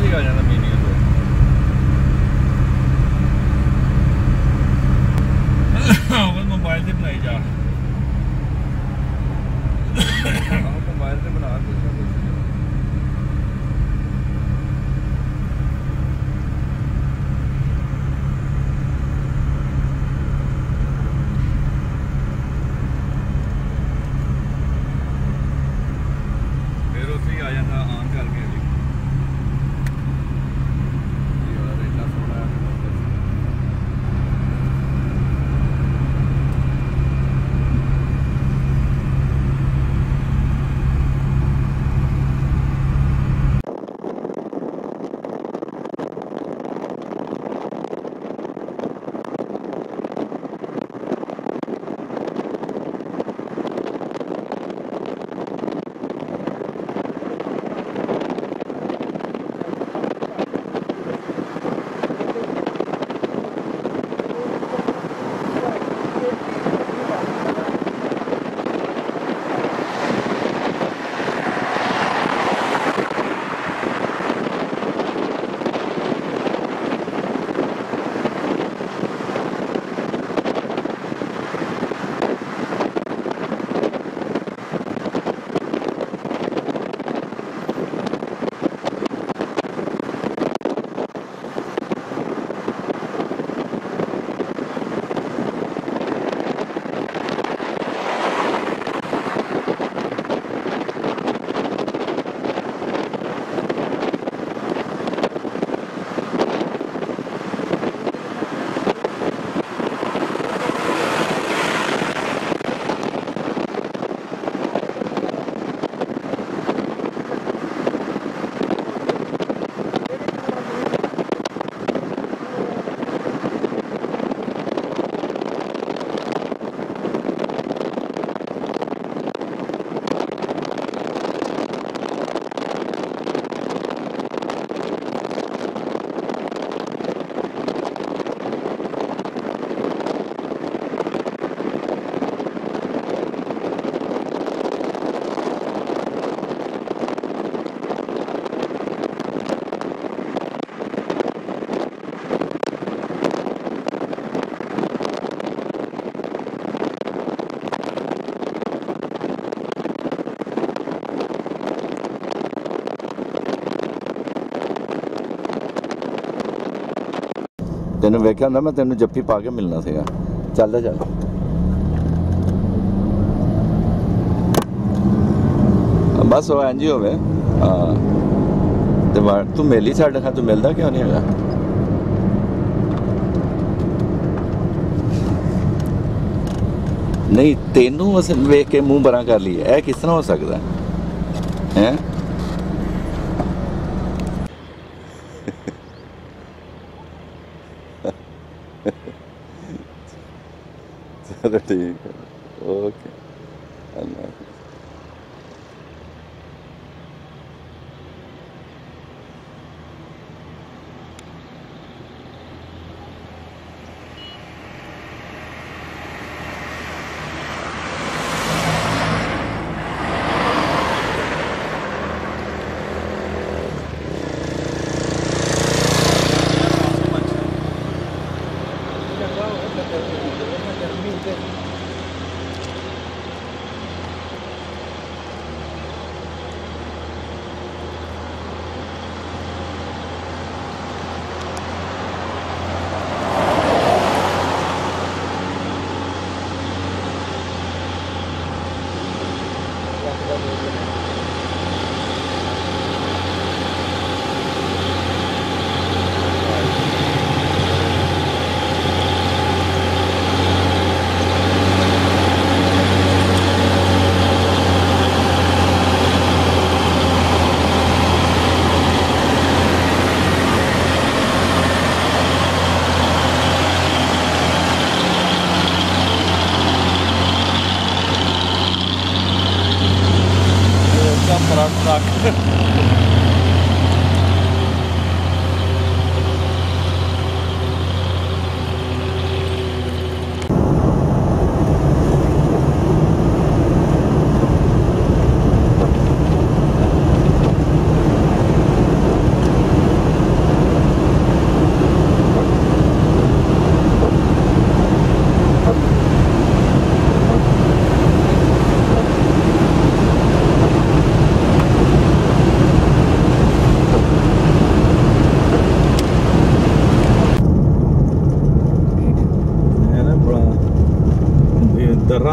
ਹੀ ਆ ਜਾਂਦਾ ਮੀਨੀਅਰ ਤੋਂ ਮੋਬਾਈਲ ਤੇ ਬਣਾਈ ਜਾ ਮੋਬਾਈਲ ਤੇ ਬਣਾ ਕੇ ਫਿਰ ਉੱਥੇ ਹੀ ਆ ਜਾਂਦਾ ਆਨ ਕਰਕੇ ਜੀ ਯਾਰ ਇੰਨਾ ਸੋਹਣਾ ਤੈਨੂੰ ਵੇਖਿਆ ਹੁੰਦਾ ਮੈਂ ਤੈਨੂੰ ਜੱਫੀ ਪਾ ਕੇ ਮਿਲਣਾ ਸੀਗਾ ਚੱਲ ਚੱਲ ਬਸ ਉਹ ਇੰਝ ਹੀ ਹੋਵੇ ਹਾਂ ਤੇ ਤੂੰ ਮਿਲ ਹੀ ਸਾਡੇ ਨਾਲ ਤੂੰ ਮਿਲਦਾ ਕਿਉਂ ਨਹੀਂ ਹੈਗਾ ਨਹੀਂ ਤੈਨੂੰ ਅਸੀਂ ਵੇਖ ਕੇ ਮੂੰਹ ਬਰਾਂ ਕਰ ਲਈਏ ਇਹ ਕਿਸ ਤਰ੍ਹਾਂ ਹੋ ਸਕਦਾ ਹੈ चलो ठीक है ओके अल्लाह हाफिज़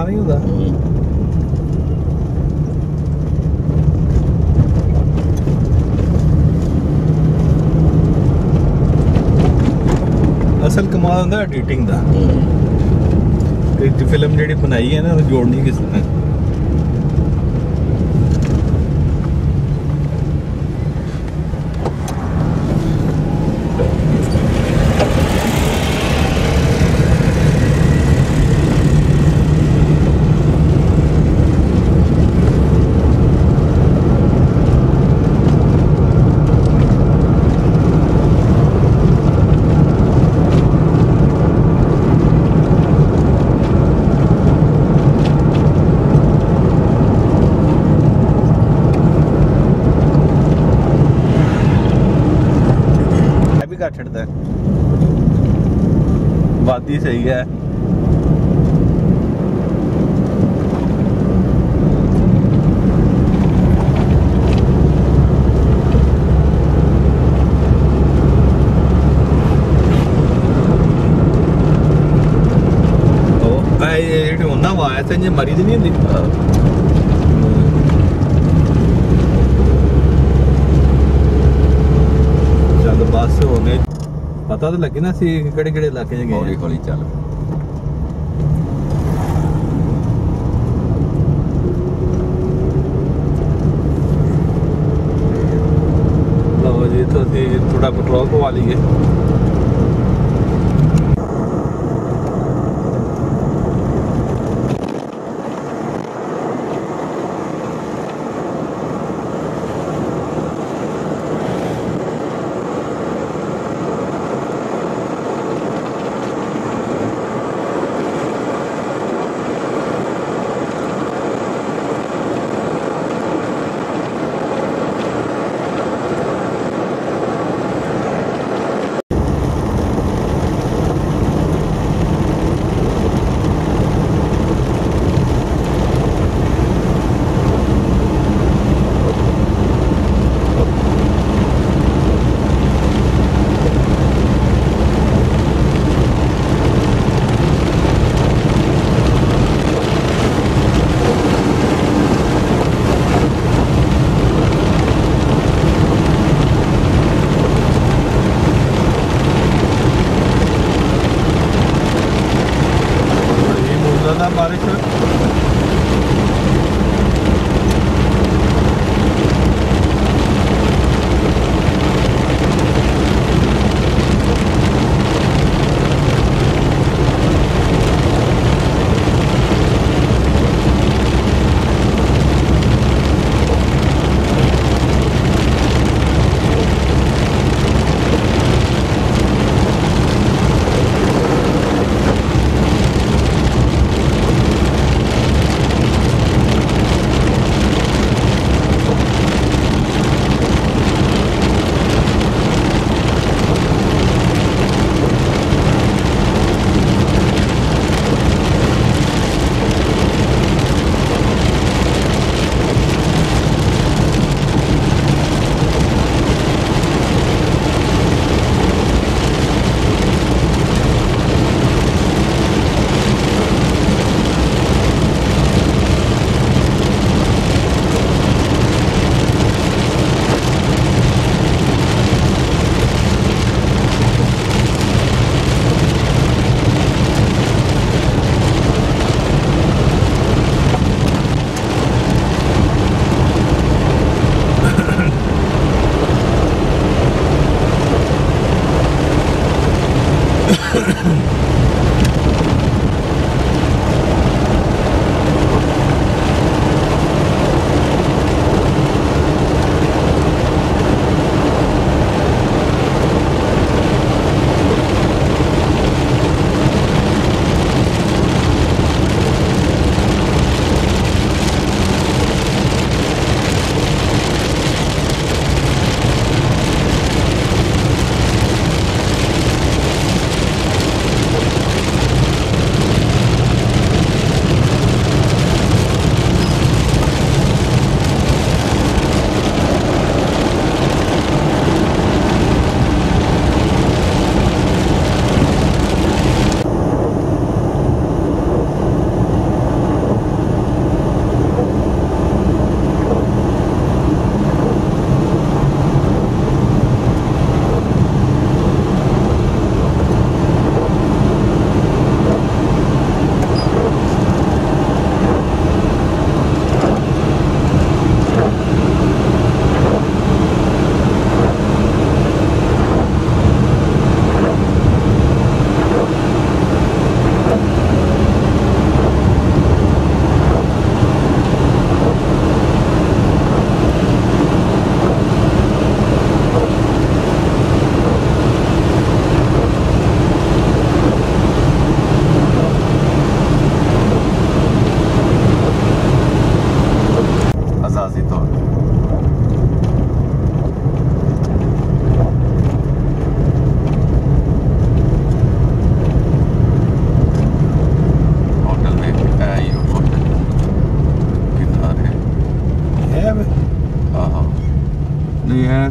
نہیں ہوتا. اصل کمال ہوتا ایڈیٹنگ دا. فلم جیڑی بنائی ہے نا جوڑنی کس نے. چھڑتا ہے وادی صحیح ہے. ہونا آواز سے مری تو نہیں ہوتی. چل بس ہونے پتا تو لگے نا سی کہڑے کہڑے علاقے گئے. ہولی ہولی چل. لو جی تو تھوڑا پٹرول پوا لیے.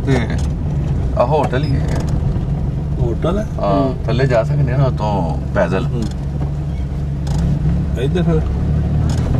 ਤੇ ਆ ਹੋਟਲ ਹੀ ਹੈ ਹੋਟਲ ਹੈ ਹਾਂ ਥੱਲੇ ਜਾ ਸਕਦੇ ਆ ਨਾ ਉਤੋਂ ਪੈਦਲ ਇੱਧਰ ਫਿਰ